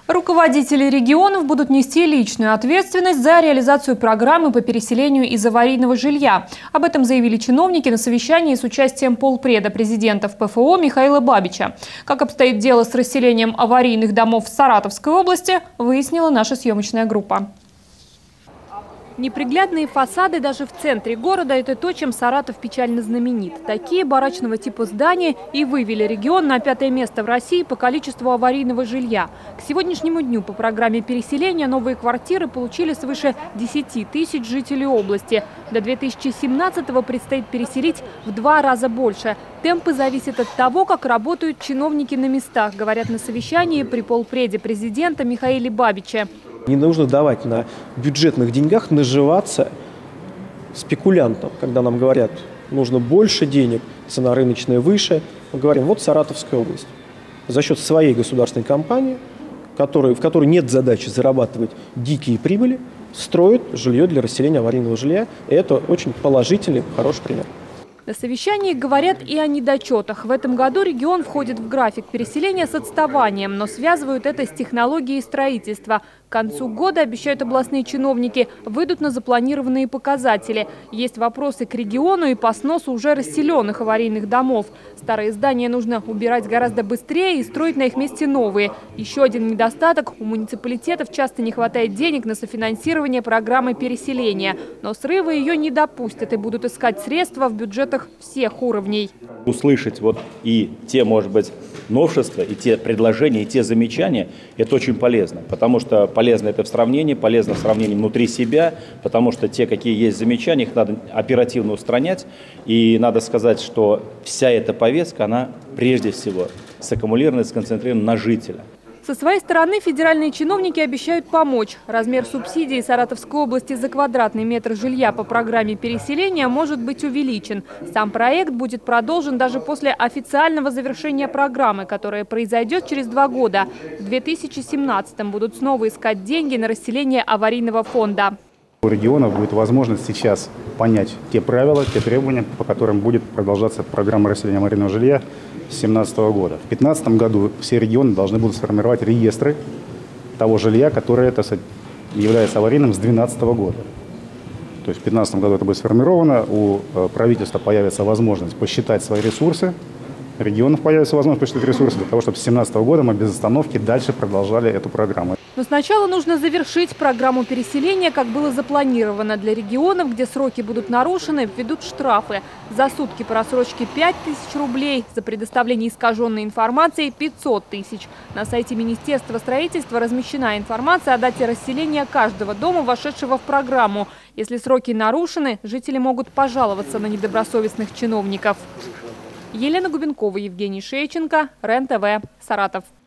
Руководители регионов будут нести личную ответственность за реализацию программы по переселению из аварийного жилья. Об этом заявили чиновники на совещании с участием полпреда президента в ПФО Михаила Бабича. Как обстоит дело с расселением аварийных домов в Саратовской области, выяснила наша съемочная группа. Неприглядные фасады даже в центре города – это то, чем Саратов печально знаменит. Такие барачного типа здания и вывели регион на 5-е место в России по количеству аварийного жилья. К сегодняшнему дню по программе переселения новые квартиры получили свыше 10 тысяч жителей области. До 2017-го предстоит переселить в 2 раза больше. Темпы зависят от того, как работают чиновники на местах, говорят на совещании при полпреде президента Михаиле Бабиче. Не нужно давать на бюджетных деньгах наживаться спекулянтам. Когда нам говорят, нужно больше денег, цена рыночная выше, мы говорим, вот Саратовская область. За счет своей государственной компании, в которой нет задачи зарабатывать дикие прибыли, строят жилье для расселения аварийного жилья. И это очень положительный, хороший пример. На совещании говорят и о недочетах. В этом году регион входит в график переселения с отставанием, но связывают это с технологией строительства. К концу года, обещают областные чиновники, выйдут на запланированные показатели. Есть вопросы к региону и по сносу уже расселенных аварийных домов. Старые здания нужно убирать гораздо быстрее и строить на их месте новые. Еще один недостаток – у муниципалитетов часто не хватает денег на софинансирование программы переселения. Но срывы ее не допустят и будут искать средства в бюджетах всех уровней. Услышать и те, может быть, новшества, и те предложения, и те замечания – это очень полезно. Потому что полезно это в сравнении, полезно в сравнении внутри себя, потому что те, какие есть замечания, их надо оперативно устранять. И надо сказать, что вся эта повестка, она прежде всего саккумулирована, сконцентрирована на жителя. Со своей стороны федеральные чиновники обещают помочь. Размер субсидий Саратовской области за квадратный метр жилья по программе переселения может быть увеличен. Сам проект будет продолжен даже после официального завершения программы, которая произойдет через 2 года. В 2017-м будут снова искать деньги на расселение аварийного фонда. У регионов будет возможность сейчас понять те правила, те требования, по которым будет продолжаться программа расселения аварийного жилья с 2017 года. В 2015 году все регионы должны будут сформировать реестры того жилья, которое является аварийным с 2012 года. То есть в 2015 году это будет сформировано, у правительства появится возможность посчитать свои ресурсы, регионов появится возможность посчитать ресурсы для того, чтобы с 2017 года мы без остановки дальше продолжали эту программу. Но сначала нужно завершить программу переселения, как было запланировано. Для регионов, где сроки будут нарушены, введут штрафы. За сутки по рассрочке 5000 рублей, за предоставление искаженной информации 500 тысяч. На сайте Министерства строительства размещена информация о дате расселения каждого дома, вошедшего в программу. Если сроки нарушены, жители могут пожаловаться на недобросовестных чиновников. Елена Губенкова, Евгений Шейченко, РЕН-ТВ, Саратов.